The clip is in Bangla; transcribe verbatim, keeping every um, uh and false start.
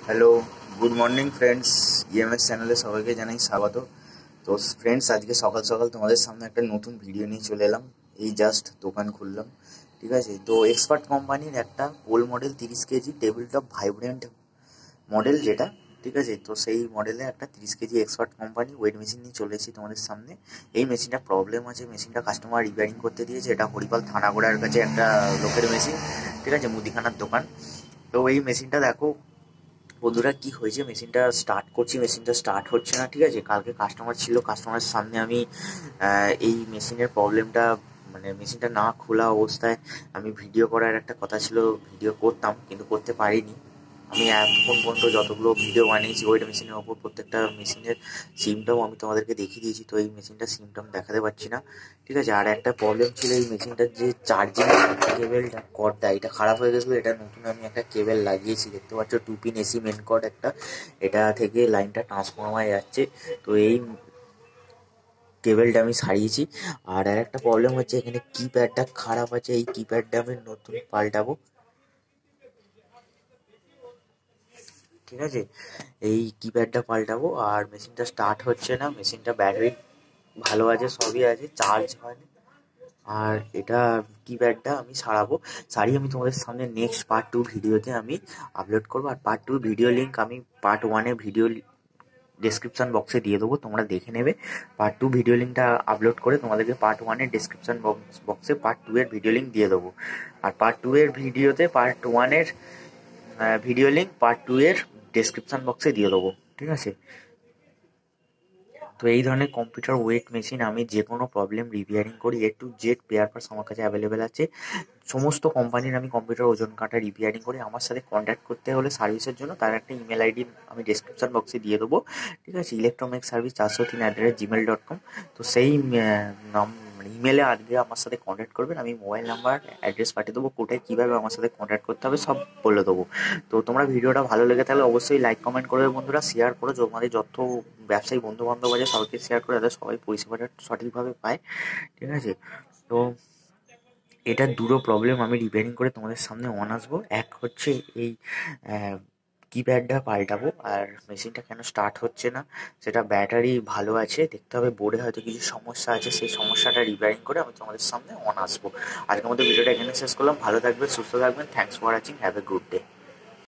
Hello, good morning friends. EMS চ্যানেলে সবাইকে জানাই স্বাগত। তো ফ্রেন্ডস, আজকে সকাল সকাল তোমাদের সামনে একটা নতুন ভিডিও নিয়ে চলে এলাম। এই জাস্ট দোকান খুললাম, ঠিক আছে। তো এক্সপার্ট কোম্পানির একটা পোল মডেল তিরিশ kg table top vibrant model যেটা, ঠিক আছে। তো সেই মডেলে একটা তিরিশ kg expert company weight machine নিয়ে চলে এসেছি তোমাদের সামনে। এই মেশিনটা প্রবলেম আছে, মেশিনটা কাস্টমার রিপেয়ারিং করতে দিয়েছে। এটা হরিপাল থানাগোড়ার কাছে একটা লোকের মেশিন, ঠিক আছে, মুদিখানার দোকান। তো এই মেশিনটা দেখো বন্ধুরা কি হয়েছে, মেশিনটা স্টার্ট করছি, মেশিনটা স্টার্ট হচ্ছে না, ঠিক আছে। কালকে কাস্টমার ছিল, কাস্টমারের সামনে আমি এই মেশিনের প্রবলেমটা মানে মেশিনটা না খোলা অবস্থায় আমি ভিডিও করার একটা কথা ছিল, ভিডিও করতাম কিন্তু করতে পারিনি। আমি এখন পর্যন্ত যতগুলো ভিডিও বানিয়েছি ওয়েট মেশিনের ওপর প্রত্যেকটা মেশিনের সিমটম আমি তোমাদেরকে দেখিয়ে দিয়েছি। তো এই মেশিনটার সিমটম দেখাতে পারছি না, ঠিক আছে। আর একটা প্রবলেম ছিল, এই মেশিনটার যে চার্জিং কেবেলটা কর্ডটা এটা খারাপ হয়ে গেছিলো। এটা নতুন আমি একটা কেবেল লাগিয়েছি, দেখতে পাচ্ছ, two pin AC main cord একটা, এটা থেকে লাইনটা ট্রান্সফরমারে যাচ্ছে। তো এই কেবেলটা আমি সারিয়েছি। আর আর একটা প্রবলেম হচ্ছে, এখানে কিপ্যাডটা খারাপ আছে, এই কিপ্যাডটা আমি নতুন পাল্টাবো, ঠিক আছে। এই কিপ্যাডটা পাল্টাবো। আর মেশিনটা স্টার্ট হচ্ছে না, মেশিনটা ব্যাটারি ভালো আছে, সবই আছে, চার্জ হয়নি। আর এটা কিপ্যাডটা আমি সারাবো, সারিয়ে আমি তোমাদের সামনে নেক্সট পার্ট টু ভিডিওতে আমি আপলোড করবো। আর পার্ট টু ভিডিও লিঙ্ক আমি পার্ট ওয়ানে ভিডিও ডেসক্রিপশন বক্সে দিয়ে দেবো, তোমরা দেখে নেবে। পার্ট টু ভিডিও লিঙ্কটা আপলোড করে তোমাদেরকে পার্ট ওয়ানের ডেসক্রিপশন বক্সে পার্ট টু এর ভিডিও লিঙ্ক দিয়ে দেবো। আর পার্ট টু এর ভিডিওতে পার্ট ওয়ানের ভিডিও লিঙ্ক পার্ট টু এর ডেসক্রিপশন বক্সে দিয়ে দেবো, ঠিক আছে। তো এই ধরনের কম্পিউটার ওয়েট মেশিন আমি যে কোনো প্রবলেম রিপেয়ারিং করি, A to Z spare parts আমার কাছে অ্যাভেলেবেল আছে। সমস্ত কোম্পানির আমি কম্পিউটার ওজন কাটা রিপেয়ারিং করি। আমার সাথে কন্ট্যাক্ট করতে হলে সার্ভিসের জন্য তার একটা ইমেল আইডি আমি ডেসক্রিপশন বক্সে দিয়ে দেবো, ঠিক আছে, ইলেকট্রোমেক সার্ভিস চারশো তিন at the rate Gmail dot com. তো সেই মানে ইমেলে আজকে আমার সাথে কন্ট্যাক্ট করবেন, আমি মোবাইল নাম্বার অ্যাড্রেস পাঠিয়ে দেবো, কোথায় কীভাবে আমার সাথে কন্ট্যাক্ট করতে হবে সব বলে দেবো। তো তোমরা ভিডিওটা ভালো লেগে থাকলে অবশ্যই লাইক কমেন্ট করবে বন্ধুরা, শেয়ার করো, তোমাদের যত ব্যবসায়ী বন্ধু বান্ধব আছে সবাইকে শেয়ার করে, যাতে সবাই পরিষেবাটা সঠিকভাবে পায়, ঠিক আছে। তো এটার দুটো প্রবলেম আমি রিপেয়ারিং করে তোমাদের সামনে অন আসবো। এক হচ্ছে এই কিপ্যাডটা পাল্টাবো, আর মেশিনটা কেন স্টার্ট হচ্ছে না সেটা ব্যাটারি ভালো আছে, দেখতে হবে বোর্ডে হয়তো কিছু সমস্যা আছে, সেই সমস্যাটা রিপেয়ারিং করে আমি তোমাদের সামনে অন আসবো। আজকের মধ্যে ভিডিওটা এখানে শেষ করলাম। ভালো থাকবেন, সুস্থ থাকবেন, thanks for watching, have a good day.